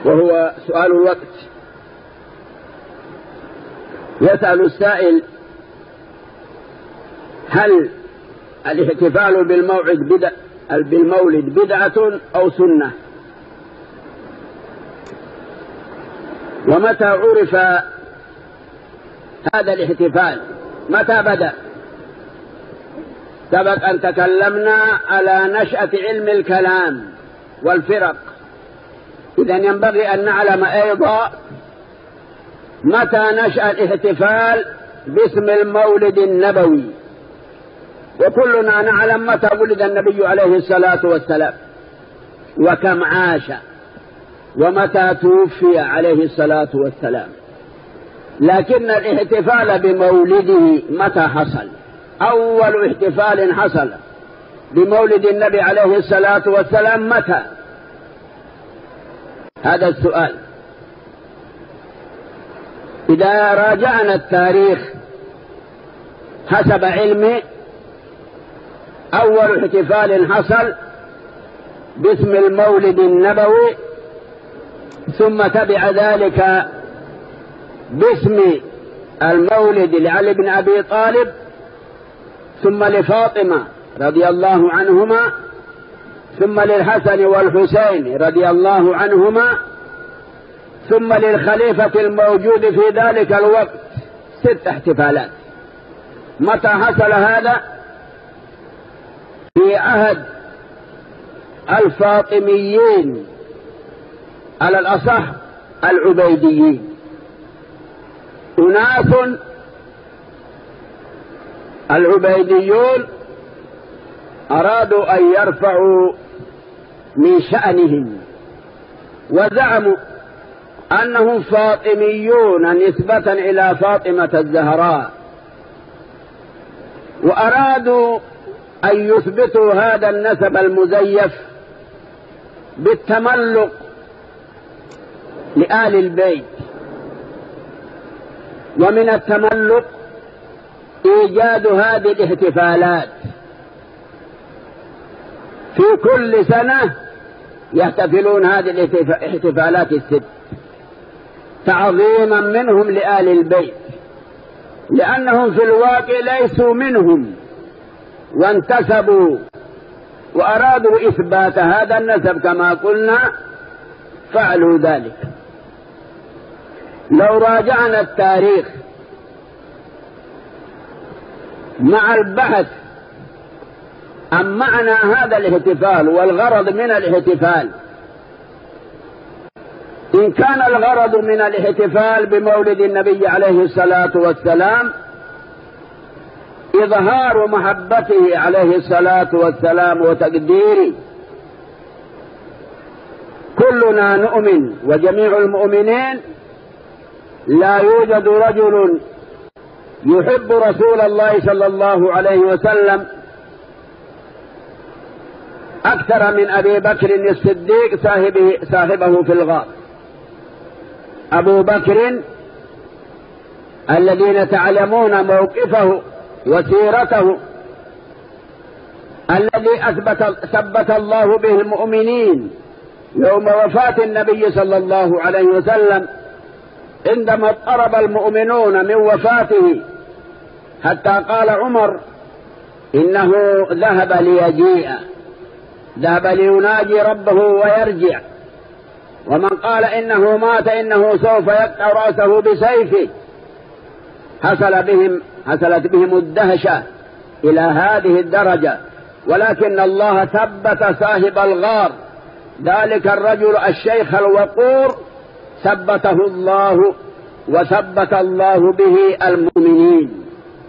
وهو سؤال الوقت. يسأل السائل: هل الاحتفال بالمولد بدعة أو سنة؟ ومتى عرف هذا الاحتفال؟ متى بدأ؟ سبق أن تكلمنا على نشأة علم الكلام والفرق، إذن ينبغي أن نعلم أيضا متى نشأ الاحتفال باسم المولد النبوي. وكلنا نعلم متى ولد النبي عليه الصلاة والسلام، وكم عاش، ومتى توفي عليه الصلاة والسلام. لكن الاحتفال بمولده متى حصل؟ أول احتفال حصل بمولد النبي عليه الصلاة والسلام متى؟ هذا السؤال. إذا راجعنا التاريخ حسب علمي، أول احتفال حصل باسم المولد النبوي، ثم تبع ذلك باسم المولد لعلي بن أبي طالب، ثم لفاطمة رضي الله عنهما، ثم للحسن والحسين رضي الله عنهما، ثم للخليفة الموجود في ذلك الوقت 6 احتفالات. متى حصل هذا؟ في عهد الفاطميين، على الأصح العبيديين. أناس العبيديون أرادوا أن يرفعوا من شأنهم، وزعموا أنهم فاطميون نسبة إلى فاطمة الزهراء، وأرادوا أن يثبتوا هذا النسب المزيف بالتملق لآل البيت. ومن التملق إيجاد هذه الاحتفالات، في كل سنة يحتفلون هذه الاحتفالات 6 تعظيما منهم لآل البيت، لأنهم في الواقع ليسوا منهم وانتسبوا وأرادوا إثبات هذا النسب كما قلنا، فعلوا ذلك. لو راجعنا التاريخ مع البحث عن معنى هذا الاحتفال والغرض من الاحتفال، إن كان الغرض من الاحتفال بمولد النبي عليه الصلاة والسلام إظهار محبته عليه الصلاة والسلام وتقديره، كلنا نؤمن وجميع المؤمنين لا يوجد رجل يحب رسول الله صلى الله عليه وسلم أكثر من أبي بكر الصديق صاحبه في الغار. أبو بكر الذين تعلمون موقفه وسيرته، الذي ثبت الله به المؤمنين يوم وفاة النبي صلى الله عليه وسلم، عندما اضطرب المؤمنون من وفاته حتى قال عمر إنه ذهب ليجيء، ذهب ليناجي ربه ويرجع. ومن قال إنه مات إنه سوف يقطع رأسه بسيفه. حصلت بهم الدهشة إلى هذه الدرجة، ولكن الله ثبت صاحب الغار، ذلك الرجل الشيخ الوقور، ثبته الله وثبت الله به المؤمنين.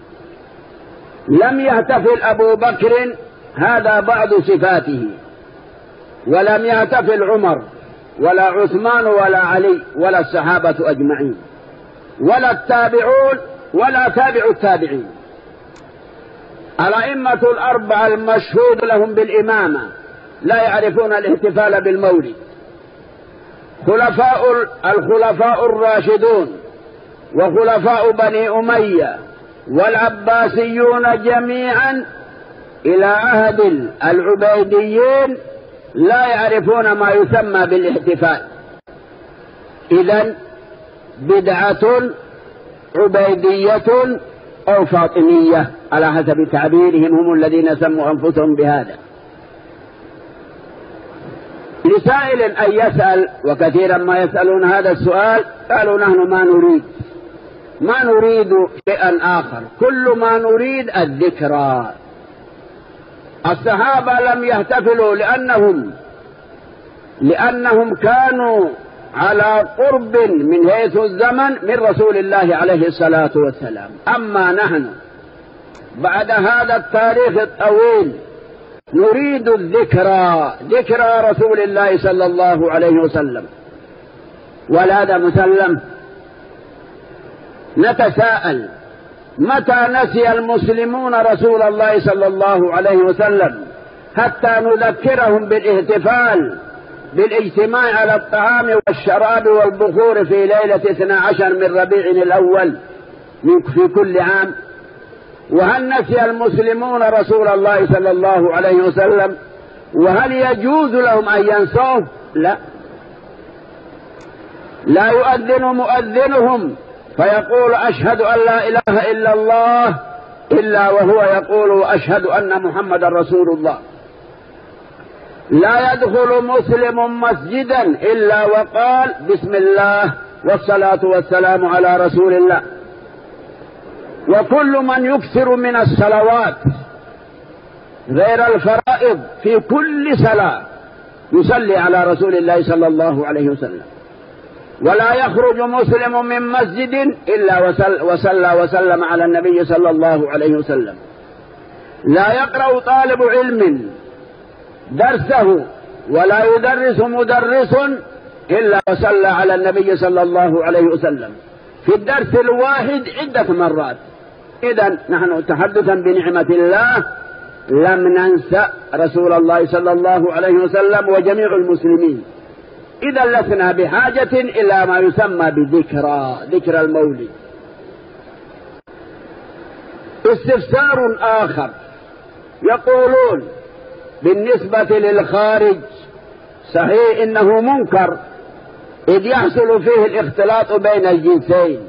لم يحتفل أبو بكر، هذا بعض صفاته، ولم يحتفل عمر ولا عثمان ولا علي ولا الصحابة أجمعين ولا التابعون ولا تابع التابعين. الأئمة الأربعة المشهود لهم بالإمامة لا يعرفون الاحتفال بالمولد. الخلفاء الراشدون وخلفاء بني أمية والعباسيون جميعا إلى عهد العبيديين لا يعرفون ما يسمى بالاحتفال. إذن بدعة عبيدية أو فاطمية على حسب تعبيرهم، هم الذين سموا أنفسهم بهذا. لسائل أن يسأل، وكثيرا ما يسألون هذا السؤال، قالوا نحن ما نريد شيئا آخر، كل ما نريد الذكرى. الصحابة لم يحتفلوا لأنهم كانوا على قرب من حيث الزمن من رسول الله عليه الصلاة والسلام. أما نحن بعد هذا التاريخ الطويل نريد الذكرى، ذكرى رسول الله صلى الله عليه وسلم. وهذا مسلم. نتساءل متى نسي المسلمون رسول الله صلى الله عليه وسلم حتى نذكرهم بالاحتفال بالاجتماع على الطعام والشراب والبخور في ليلة 12 من ربيع الأول في كل عام؟ وهل نسي المسلمون رسول الله صلى الله عليه وسلم؟ وهل يجوز لهم أن ينسوه؟ لا يؤذن مؤذنهم فيقول أشهد أن لا إله إلا الله إلا وهو يقول أشهد أن محمد رسول الله. لا يدخل مسلم مسجدا إلا وقال بسم الله والصلاة والسلام على رسول الله. وكل من يكثر من الصلوات غير الفرائض في كل صلاة يصلي على رسول الله صلى الله عليه وسلم. ولا يخرج مسلم من مسجد إلا وصلى وسلم على النبي صلى الله عليه وسلم. لا يقرأ طالب علم درسه ولا يدرس مدرس إلا وصلى على النبي صلى الله عليه وسلم في الدرس الواحد عدة مرات. إذن نحن تحدثا بنعمة الله لم ننسى رسول الله صلى الله عليه وسلم وجميع المسلمين. إذا لسنا بحاجة إلى ما يسمى ذكرى المولد. استفسار آخر، يقولون بالنسبة للخارج صحيح إنه منكر إذ يحصل فيه الاختلاط بين الجنسين،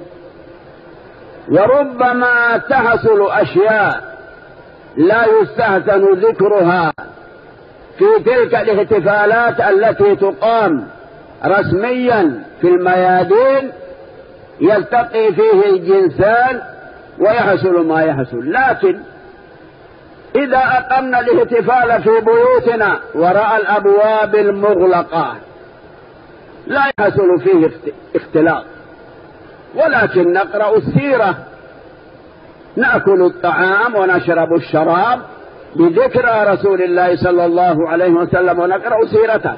وربما تحصل أشياء لا يستحسن ذكرها في تلك الاحتفالات التي تقام رسميا في الميادين يلتقي فيه الجنسان ويحصل ما يحصل. لكن إذا أقمنا الاحتفال في بيوتنا وراء الأبواب المغلقة لا يحصل فيه اختلاط، ولكن نقرأ السيرة، نأكل الطعام ونشرب الشراب بذكرى رسول الله صلى الله عليه وسلم ونقرأ سيرته.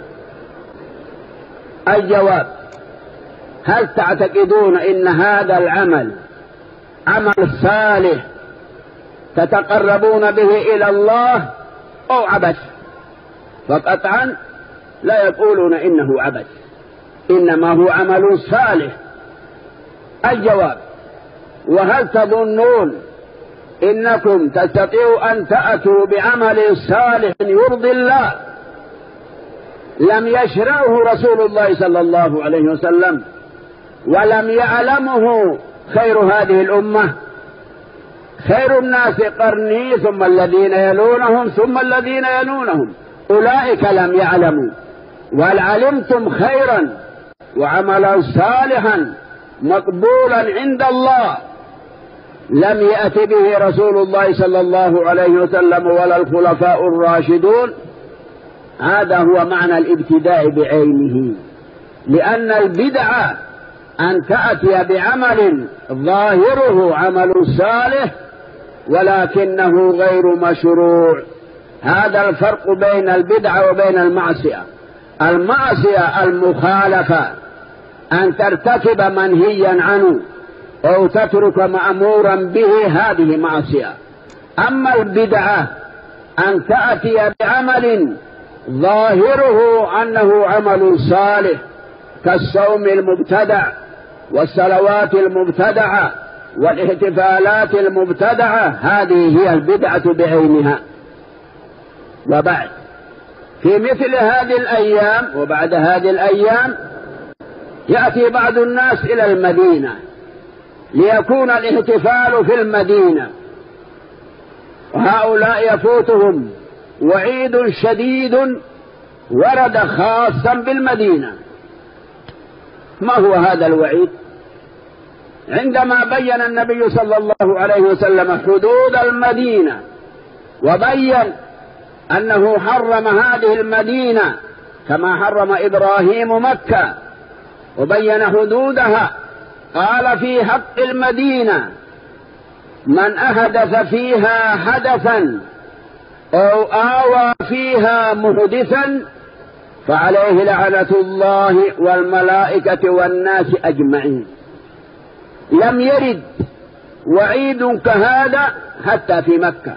الجواب: هل تعتقدون إن هذا العمل عمل صالح تتقربون به إلى الله أو عبث؟ فقطعا لا يقولون إنه عبث، إنما هو عمل صالح. الجواب: وهل تظنون إنكم تستطيعوا أن تأتوا بعمل صالح يرضي الله لم يشرعه رسول الله صلى الله عليه وسلم ولم يعلمه خير هذه الأمة؟ خير الناس قرني ثم الذين يلونهم ثم الذين يلونهم، أولئك لم يعلموا. وهل علمتم خيرا وعملا صالحا مقبولا عند الله لم يأت به رسول الله صلى الله عليه وسلم ولا الخلفاء الراشدون؟ هذا هو معنى الابتداء بعينه. لأن البدعة أن تأتي بعمل ظاهره عمل صالح ولكنه غير مشروع. هذا الفرق بين البدعة وبين المعصية. المعصية المخالفة أن ترتكب منهيا عنه أو تترك مأمورا به، هذه معصية. أما البدعة أن تأتي بعمل ظاهره أنه عمل صالح كالصوم المبتدع والصلوات المبتدعة والاحتفالات المبتدعة، هذه هي البدعة بعينها. وبعد في مثل هذه الأيام وبعد هذه الأيام يأتي بعض الناس إلى المدينة ليكون الاحتفال في المدينة، وهؤلاء يفوتهم وعيد شديد ورد خاصا بالمدينة. ما هو هذا الوعيد؟ عندما بين النبي صلى الله عليه وسلم حدود المدينة وبين أنه حرم هذه المدينة كما حرم إبراهيم مكة، وبين حدودها، قال في حق المدينة: من أحدث فيها حدثا أو آوى فيها محدثا فعليه لعنة الله والملائكة والناس أجمعين. لم يرد وعيد كهذا حتى في مكة.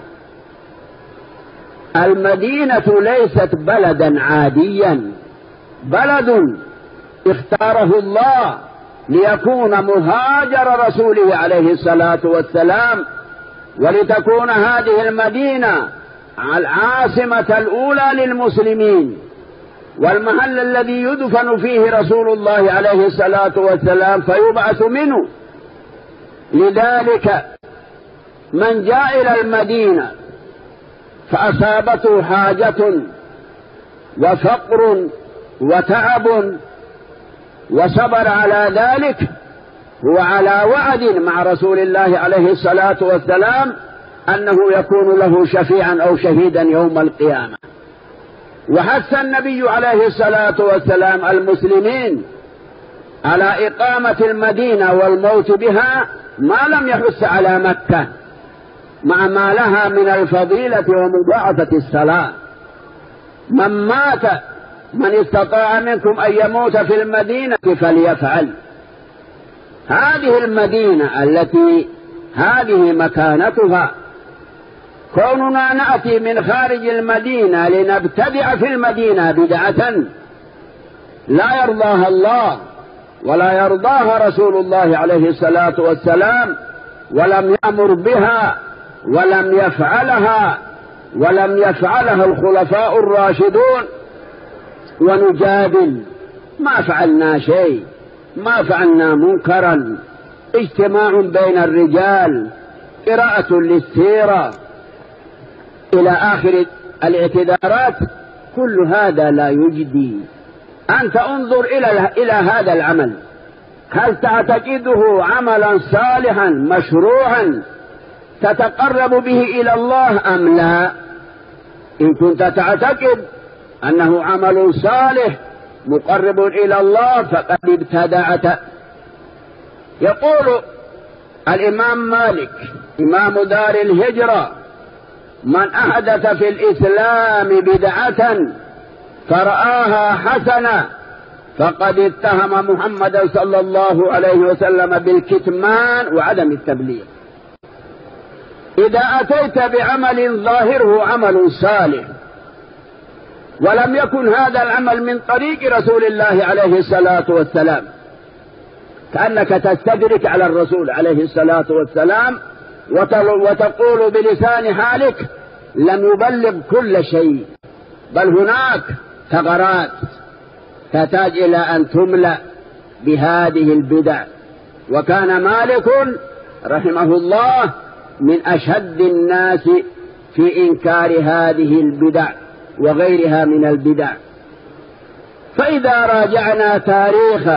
المدينة ليست بلدا عاديا، بلد اختاره الله ليكون مهاجر رسوله عليه الصلاة والسلام، ولتكون هذه المدينة العاصمة الأولى للمسلمين، والمحل الذي يدفن فيه رسول الله عليه الصلاة والسلام فيبعث منه. لذلك من جاء إلى المدينة فأصابته حاجة وفقر وتعب وصبر على ذلك، هو على وعد مع رسول الله عليه الصلاة والسلام أنه يكون له شفيعا أو شهيدا يوم القيامة. وحث النبي عليه الصلاة والسلام المسلمين على إقامة المدينة والموت بها ما لم يحث على مكة، مع ما لها من الفضيلة ومضاعفة الصلاة. من استطاع منكم أن يموت في المدينة فليفعل. هذه المدينة التي هذه مكانتها، كوننا نأتي من خارج المدينة لنبتدع في المدينة بدعة لا يرضاها الله ولا يرضاها رسول الله عليه الصلاة والسلام، ولم يأمر بها ولم يفعلها الخلفاء الراشدون، ونجادل ما فعلنا شيء، ما فعلنا منكرا، اجتماع بين الرجال، قراءة للسيرة إلى آخر الاعتذارات، كل هذا لا يجدي. أنت انظر إلى هذا العمل، هل تعتقده عملا صالحا مشروعا تتقرب به إلى الله أم لا؟ إن كنت تعتقد أنه عمل صالح مقرب إلى الله فقد ابتدعت. يقول الإمام مالك إمام دار الهجرة: من أحدث في الإسلام بدعة فرآها حسنة فقد اتهم محمدا صلى الله عليه وسلم بالكتمان وعدم التبليغ. إذا أتيت بعمل ظاهره عمل صالح ولم يكن هذا العمل من طريق رسول الله عليه الصلاة والسلام، كأنك تستدرك على الرسول عليه الصلاة والسلام وتقول بلسان حالك: لم يبلغ كل شيء، بل هناك ثغرات تحتاج إلى أن تملأ بهذه البدع. وكان مالك رحمه الله من أشد الناس في إنكار هذه البدع وغيرها من البدع. فإذا راجعنا تاريخ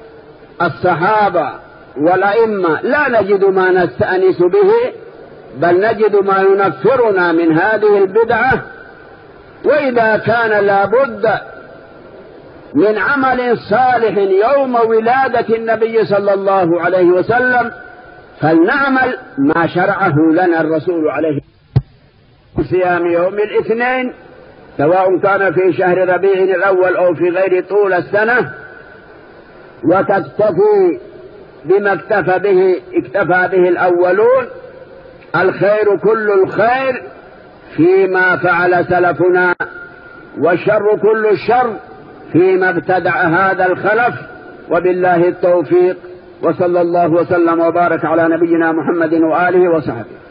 الصحابة والأئمة لا نجد ما نستأنس به، بل نجد ما ينفرنا من هذه البدعة. وإذا كان لابد من عمل صالح يوم ولادة النبي صلى الله عليه وسلم فلنعمل ما شرعه لنا الرسول عليه صيام يوم الاثنين، سواء كان في شهر ربيع الأول أو في غير طول السنة، وتكتفي بما اكتفى به الأولون. الخير كل الخير فيما فعل سلفنا، والشر كل الشر فيما ابتدع هذا الخلف. وبالله التوفيق، وصلى الله وسلم وبارك على نبينا محمد وآله وصحبه.